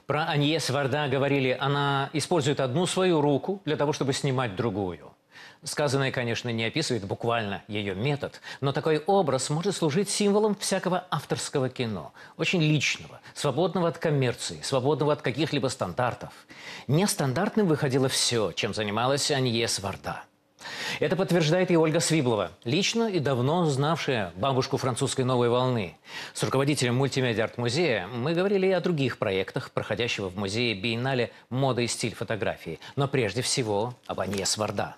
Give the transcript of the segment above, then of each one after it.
Про Аньес Варда говорили, она использует одну свою руку для того, чтобы снимать другую. Сказанное, конечно, не описывает буквально ее метод, но такой образ может служить символом всякого авторского кино. Очень личного, свободного от коммерции, свободного от каких-либо стандартов. Нестандартным выходило все, чем занималась Аньес Варда. Это подтверждает и Ольга Свиблова, лично и давно знавшая бабушку французской новой волны. С руководителем мультимедиа-арт-музея мы говорили и о других проектах, проходящего в музее биеннале «Мода и стиль фотографии». Но прежде всего об Аньес Варда.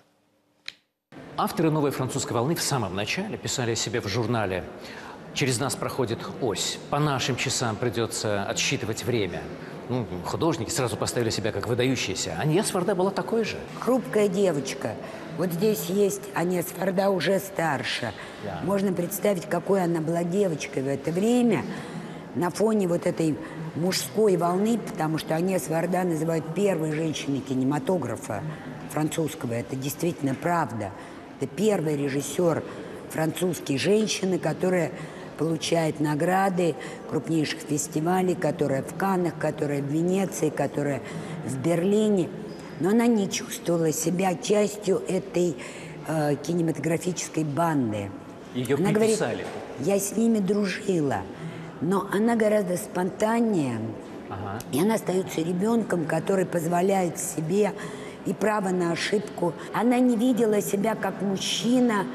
Авторы новой французской волны в самом начале писали о себе в журнале: «Через нас проходит ось, по нашим часам придется отсчитывать время». Художники сразу поставили себя как выдающиеся. Аньес Варда была такой же. Хрупкая девочка. Вот здесь есть Аньес Варда уже старше. Да. Можно представить, какой она была девочкой в это время на фоне вот этой мужской волны, потому что Аньес Варда называют первой женщиной кинематографа французского. Это действительно правда. Это первый режиссер французский женщины, которая получает награды крупнейших фестивалей, которая в Каннах, которая в Венеции, которая в Берлине. Но она не чувствовала себя частью этой кинематографической банды. Ее она приписали. Говорит, я с ними дружила, но она гораздо спонтаннее, и она остается ребенком, который позволяет себе и право на ошибку. Она не видела себя как мужчина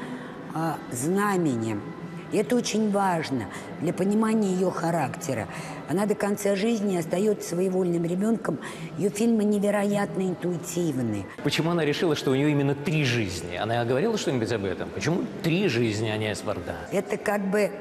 знаменем. И это очень важно для понимания ее характера. Она до конца жизни остается своевольным ребенком. Ее фильмы невероятно интуитивны. Почему она решила, что у нее именно 3 жизни? Она говорила что-нибудь об этом? Почему 3 жизни Аньес Варда? Это как бы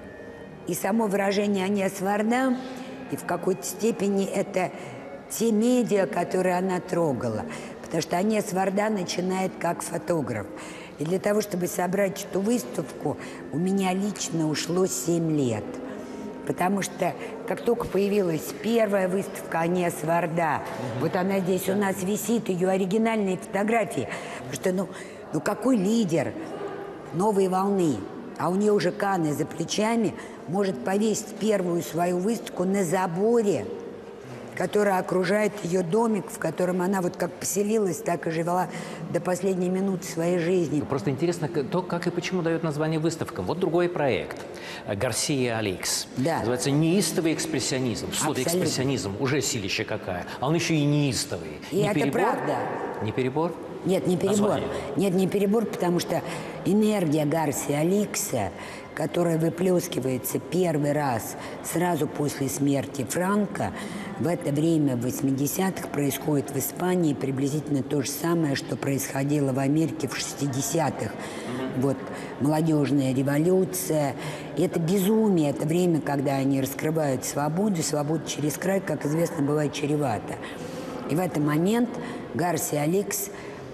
и само выражение Аньес Варда, и в какой-то степени это те медиа, которые она трогала. Потому что Аньес Варда начинает как фотограф. И для того, чтобы собрать эту выставку, у меня лично ушло 7 лет. Потому что как только появилась первая выставка Аньес Варда, вот она здесь у нас висит, ее оригинальные фотографии. Потому что, ну какой лидер новой волны, а у нее уже Канны за плечами, может повесить первую свою выставку на заборе, которая окружает ее домик, в котором она вот как поселилась, так и жила до последней минуты своей жизни. Просто интересно то, как и почему дает название выставкам. Вот другой проект. Гарсия Аликс. Да. Называется «Неистовый экспрессионизм». Слово Абсолютно. «экспрессионизм» уже силище какая. А он еще и неистовый. И не это перебор? правда. Не перебор? Нет, не перебор. Название. Нет, не перебор, потому что энергия Гарсия Аликса, которая выплескивается первый раз сразу после смерти Франко, в это время, в 80-х, происходит в Испании приблизительно то же самое, что происходило в Америке в 60-х. Вот молодежная революция. И это безумие, это время, когда они раскрывают свободу. Свобода через край, как известно, бывает чревата. И в этот момент Гарсия Аликс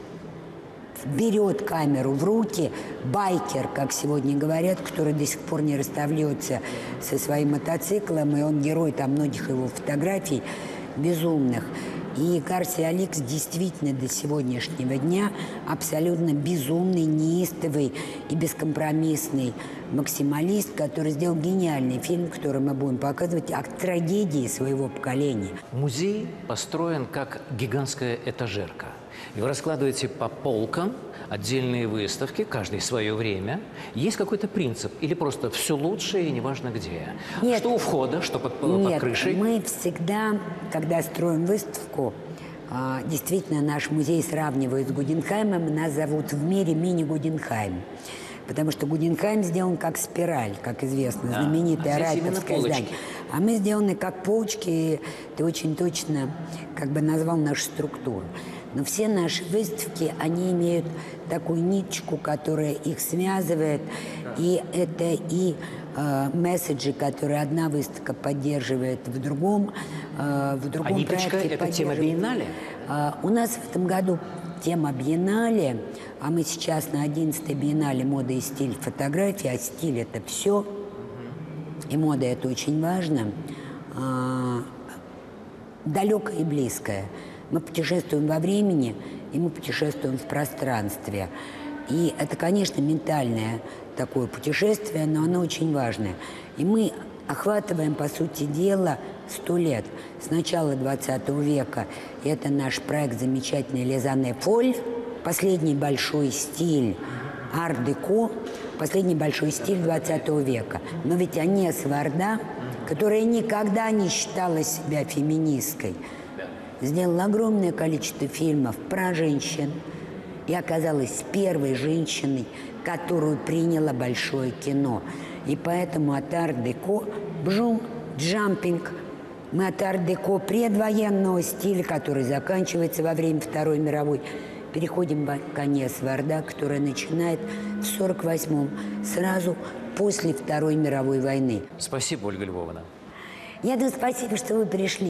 берет камеру в руки, байкер, как сегодня говорят, который до сих пор не расставляется со своим мотоциклом, и он герой там многих его фотографий безумных. И Гарсия Аликс действительно до сегодняшнего дня абсолютно безумный, неистовый и бескомпромиссный максималист, который сделал гениальный фильм, который мы будем показывать, о трагедии своего поколения. Музей построен как гигантская этажерка. И вы раскладываете по полкам отдельные выставки, каждый свое время. Есть какой-то принцип? Или просто все лучшее и неважно где? Нет. Что у входа, что под крышей? Мы всегда, когда строим выставку, действительно наш музей сравнивают с Гугенхаймом. Нас зовут в мире мини-Гугенхайм. Потому что Гугенхайм сделан как спираль, как известно, Да. знаменитое райтовское полочки. здание. А мы сделаны как полочки, и ты очень точно как бы назвал нашу структуру. Но все наши выставки, они имеют такую ниточку, которая их связывает. И это и месседжи, которые одна выставка поддерживает в другом ниточка проекте. – это тема биеннале? У нас в этом году тема биеннале, а мы сейчас на 11-й биеннале «Мода и стиль фотографии», а стиль – это все, и мода – это очень важно, далекое и близкое. Мы путешествуем во времени, и мы путешествуем в пространстве. И это, конечно, ментальное такое путешествие, но оно очень важное. И мы охватываем, по сути дела, 100 лет. С начала 20 века. И это наш проект замечательный «Лизане Фоль». Последний большой стиль ар-деко, последний большой стиль 20 века. Но ведь Аньес Варда, которая никогда не считала себя феминисткой, сделала огромное количество фильмов про женщин и оказалась первой женщиной, которую приняло большое кино. И поэтому от ар-деко, бжум, джампинг, мы от ар-деко предвоенного стиля, который заканчивается во время Второй мировой, переходим к Аньес Варда, которая начинает в 1948-м, сразу после Второй мировой войны. Спасибо, Ольга Львовна. Я думаю, спасибо, что вы пришли.